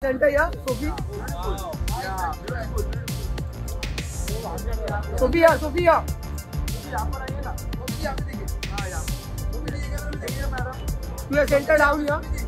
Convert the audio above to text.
Centre या Sophie Sophia Sophia यहाँ पर आइए ना, सोफी यहाँ पे देखिए। हाँ यार, सोफी देखिए, मैडम सेंटर डाउन या